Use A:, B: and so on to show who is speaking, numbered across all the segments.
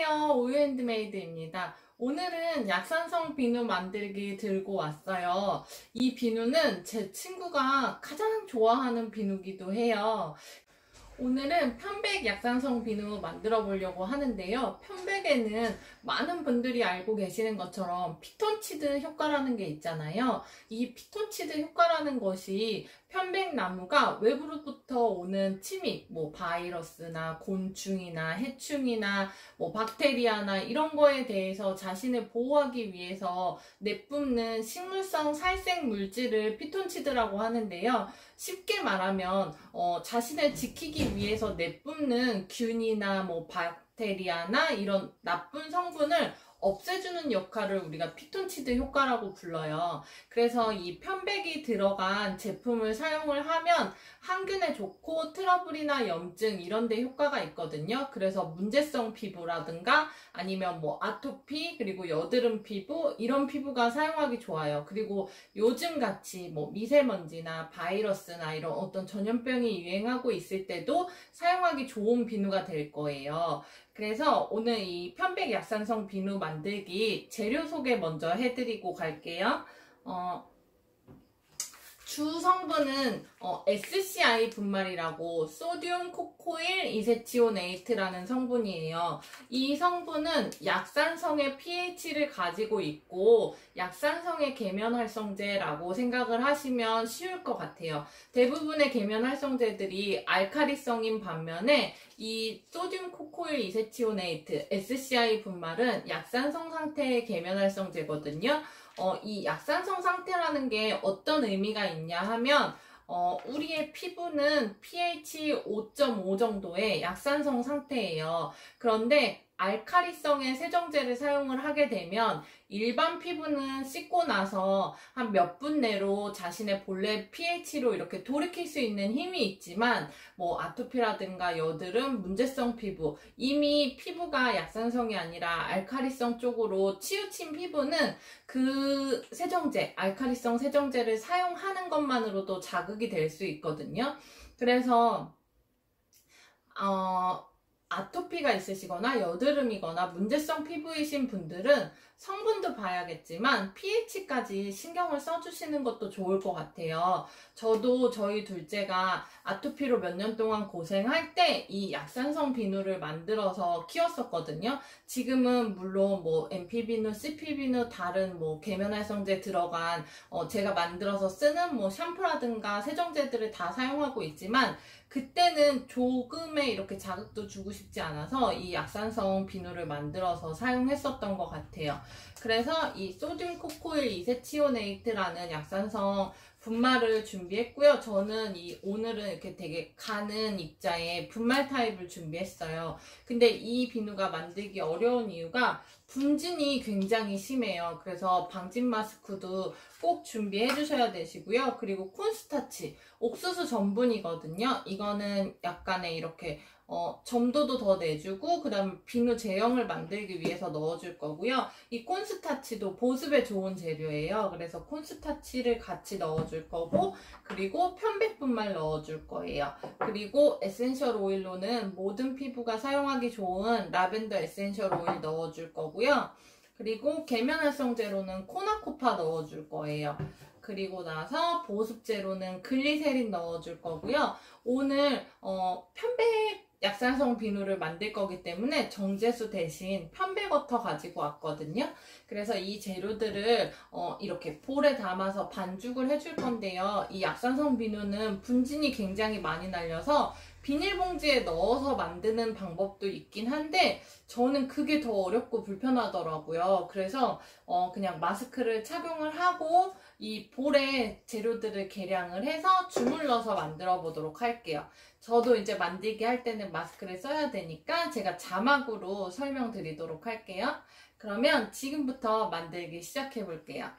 A: 안녕하세요. 우유핸드메이드입니다. 오늘은 약산성 비누 만들기 들고 왔어요. 이 비누는 제 친구가 가장 좋아하는 비누기도 해요. 오늘은 편백 약산성 비누 만들어 보려고 하는데요. 편백에는 많은 분들이 알고 계시는 것처럼 피톤치드 효과라는 게 있잖아요. 이 피톤치드 효과라는 것이 편백나무가 외부로부터 오는 침입, 바이러스나 곤충이나 해충이나 박테리아나 이런 거에 대해서 자신을 보호하기 위해서 내뿜는 식물성 살생 물질을 피톤치드라고 하는데요. 쉽게 말하면 자신을 지키기 위해서 내뿜는 균이나 박테리아나 이런 나쁜 성분을 없애주는 역할을 우리가 피톤치드 효과라고 불러요. 그래서 이 편백이 들어간 제품을 사용을 하면 항균에 좋고 트러블이나 염증 이런 데 효과가 있거든요. 그래서 문제성 피부라든가 아니면 아토피 그리고 여드름 피부 이런 피부가 사용하기 좋아요. 그리고 요즘 같이 미세먼지나 바이러스나 이런 어떤 전염병이 유행하고 있을 때도 사용하기 좋은 비누가 될 거예요. 그래서 오늘 이 편백 약산성 비누 만들기 재료 소개 먼저 해드리고 갈게요. 주 성분은 SCI 분말이라고 소듐 코코일 이세치오네이트라는 성분이에요. 이 성분은 약산성의 pH를 가지고 있고 약산성의 계면활성제라고 생각을 하시면 쉬울 것 같아요. 대부분의 계면활성제들이 알카리성인 반면에 이 소듐 코코일 이세치오네이트 SCI 분말은 약산성 상태의 계면활성제거든요. 이 약산성 상태라는 게 어떤 의미가 있냐 하면 우리의 피부는 pH 5.5 정도의 약산성 상태예요. 그런데 알카리성의 세정제를 사용을 하게 되면 일반 피부는 씻고 나서 한 몇 분 내로 자신의 본래 pH로 이렇게 돌이킬 수 있는 힘이 있지만 아토피라든가 여드름, 문제성 피부 이미 피부가 약산성이 아니라 알카리성 쪽으로 치우친 피부는 그 세정제, 알카리성 세정제를 사용하는 것만으로도 자극이 될 수 있거든요. 그래서 아토피가 있으시거나 여드름이거나 문제성 피부이신 분들은 성분도 봐야겠지만 pH까지 신경을 써주시는 것도 좋을 것 같아요. 저도 저희 둘째가 아토피로 몇 년 동안 고생할 때 이 약산성 비누를 만들어서 키웠었거든요. 지금은 물론 MP비누, CP비누 다른 계면활성제 들어간 제가 만들어서 쓰는 샴푸라든가 세정제들을 다 사용하고 있지만 그때는 조금의 이렇게 자극도 주고 싶지 않아서 이 약산성 비누를 만들어서 사용했었던 것 같아요. 그래서 이 소듐 코코일 이세치오네이트라는 약산성 분말을 준비했고요. 저는 오늘은 이렇게 되게 가는 입자의 분말 타입을 준비했어요. 근데 이 비누가 만들기 어려운 이유가 분진이 굉장히 심해요. 그래서 방진 마스크도 꼭 준비해 주셔야 되시고요. 그리고 콘스타치, 옥수수 전분이거든요. 이거는 약간의 이렇게 점도도 더 내주고 그 다음 비누 제형을 만들기 위해서 넣어줄 거고요. 이 콘스타치도 보습에 좋은 재료예요. 그래서 콘스타치를 같이 넣어줄 거고 그리고 편백분말 넣어줄 거예요. 그리고 에센셜 오일로는 모든 피부가 사용하기 좋은 라벤더 에센셜 오일 넣어줄 거고요. 그리고 계면활성제로는 코나코파 넣어줄 거예요. 그리고 나서 보습제로는 글리세린 넣어줄 거고요. 오늘 편백 약산성 비누를 만들 거기 때문에 정제수 대신 편백워터 가지고 왔거든요. 그래서 이 재료들을 이렇게 볼에 담아서 반죽을 해줄 건데요. 이 약산성 비누는 분진이 굉장히 많이 날려서 비닐봉지에 넣어서 만드는 방법도 있긴 한데 저는 그게 더 어렵고 불편하더라고요. 그래서 그냥 마스크를 착용을 하고 이 볼에 재료들을 계량을 해서 주물러서 만들어 보도록 할게요. 저도 이제 만들기 할 때는 마스크를 써야 되니까 제가 자막으로 설명드리도록 할게요. 그러면 지금부터 만들기 시작해 볼게요.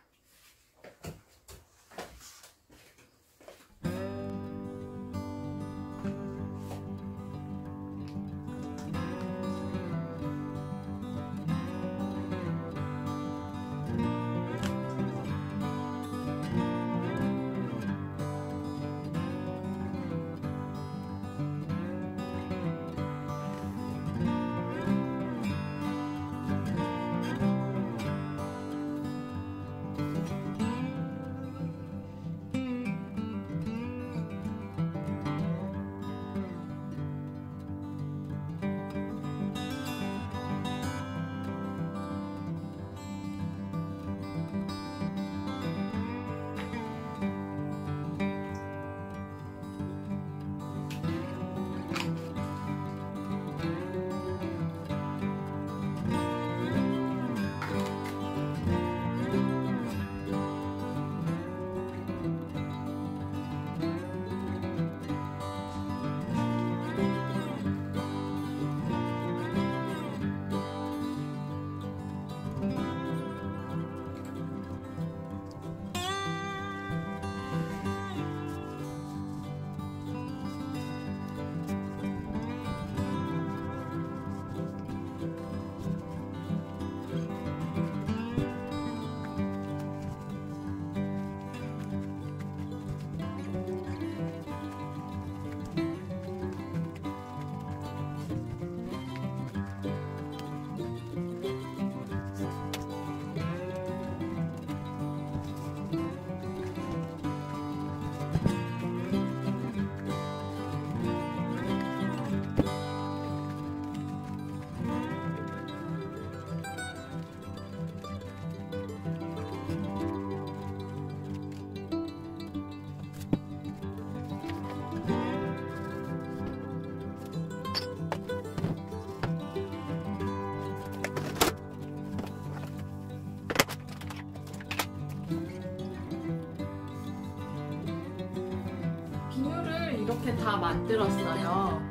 A: 이렇게 다 만들었어요.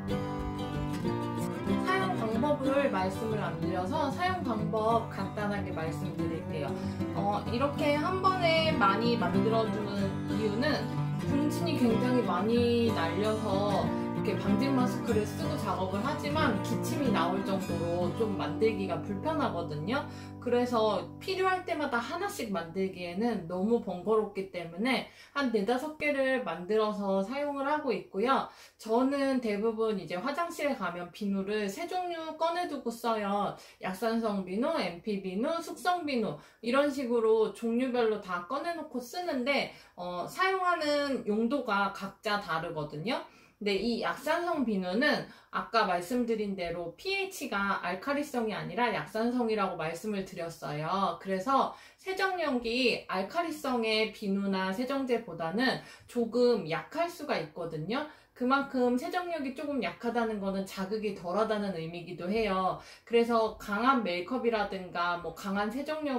A: 사용 방법을 말씀을 안 드려서 사용 방법 간단하게 말씀드릴게요. 이렇게 한 번에 많이 만들어주는 이유는 분진이 굉장히 많이 날려서 이렇게 방진 마스크를 쓰고 작업을 하지만 기침이 나올 정도로 좀 만들기가 불편하거든요. 그래서 필요할 때마다 하나씩 만들기에는 너무 번거롭기 때문에 한 4-5개를 만들어서 사용을 하고 있고요. 저는 대부분 이제 화장실에 가면 비누를 3종류 꺼내두고 써요. 약산성 비누, MP 비누, 숙성 비누 이런 식으로 종류별로 다 꺼내놓고 쓰는데 사용하는 용도가 각자 다르거든요. 근데 이 약산성 비누는 아까 말씀드린 대로 pH가 알카리성이 아니라 약산성이라고 말씀을 드렸어요. 그래서 세정력이 알카리성의 비누나 세정제보다는 조금 약할 수가 있거든요. 그만큼 세정력이 조금 약하다는 거는 자극이 덜하다는 의미이기도 해요. 그래서 강한 메이크업이라든가 뭐 강한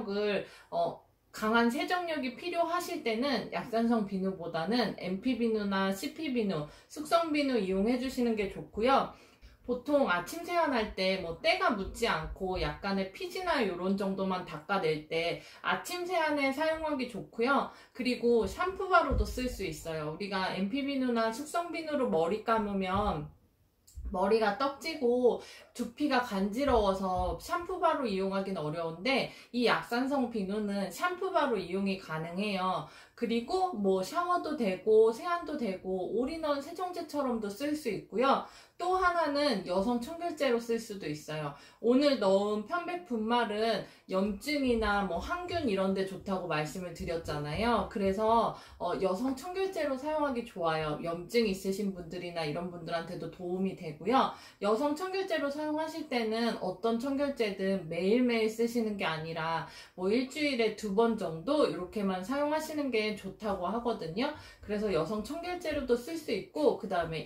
A: 세정력이 필요하실 때는 약산성 비누보다는 MP 비누나 CP 비누, 숙성 비누 이용해 주시는 게 좋고요. 보통 아침 세안할 때 뭐 때가 묻지 않고 약간의 피지나 이런 정도만 닦아낼 때 아침 세안에 사용하기 좋고요. 그리고 샴푸바로도 쓸 수 있어요. 우리가 MP 비누나 숙성 비누로 머리 감으면 머리가 떡지고 두피가 간지러워서 샴푸바로 이용하기는 어려운데 이 약산성 비누는 샴푸바로 이용이 가능해요. 그리고 뭐 샤워도 되고 세안도 되고 올인원 세정제처럼도 쓸 수 있고요. 또 하나는 여성 청결제로 쓸 수도 있어요. 오늘 넣은 편백 분말은 염증이나 뭐 항균 이런 데 좋다고 말씀을 드렸잖아요. 그래서 여성 청결제로 사용하기 좋아요. 염증 있으신 분들이나 이런 분들한테도 도움이 되고요. 여성 청결제로 사용하실 때는 어떤 청결제든 매일매일 쓰시는 게 아니라 뭐 일주일에 2번 정도 이렇게만 사용하시는 게 좋다고 하거든요. 그래서 여성 청결제로도 쓸 수 있고, 그 다음에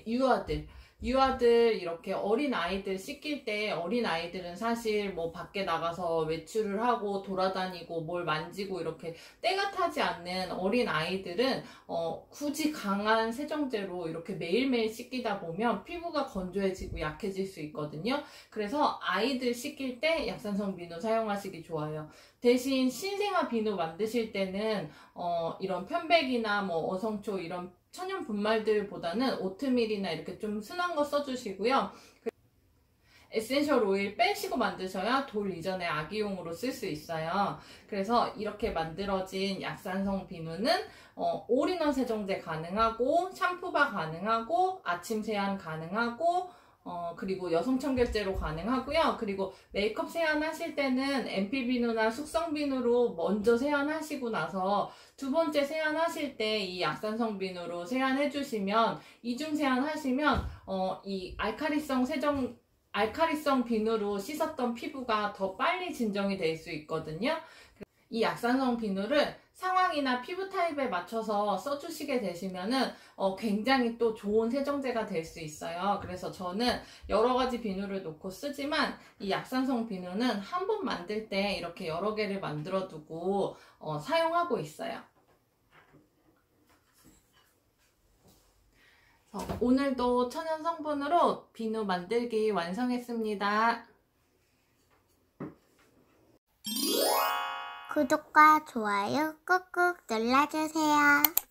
A: 유아들 이렇게 어린 아이들 씻길 때 어린 아이들은 사실 뭐 밖에 나가서 외출을 하고 돌아다니고 뭘 만지고 이렇게 때가 타지 않는 어린 아이들은 굳이 강한 세정제로 이렇게 매일매일 씻기다 보면 피부가 건조해지고 약해질 수 있거든요. 그래서 아이들 씻길 때 약산성 비누 사용하시기 좋아요. 대신 신생아 비누 만드실 때는 이런 편백이나 뭐 어성초 이런 천연 분말들보다는 오트밀이나 이렇게 좀 순한 거 써주시고요. 에센셜 오일 빼시고 만드셔야 돌 이전에 아기용으로 쓸 수 있어요. 그래서 이렇게 만들어진 약산성 비누는 올인원 세정제 가능하고 샴푸바 가능하고 아침 세안 가능하고 그리고 여성 청결제로 가능하고요. 그리고 메이크업 세안하실 때는 MP 비누나 숙성 비누로 먼저 세안하시고 나서 2번째 세안하실 때 이 약산성 비누로 세안해 주시면 이중 세안하시면 이 알카리성 비누로 씻었던 피부가 더 빨리 진정이 될 수 있거든요. 이 약산성 비누를 상황이나 피부 타입에 맞춰서 써주시게 되시면은 굉장히 또 좋은 세정제가 될 수 있어요. 그래서 저는 여러 가지 비누를 놓고 쓰지만 이 약산성 비누는 한 번 만들 때 이렇게 여러 개를 만들어 두고 사용하고 있어요. 오늘도 천연 성분으로 비누 만들기 완성했습니다.
B: 구독과 좋아요 꾹꾹 눌러주세요.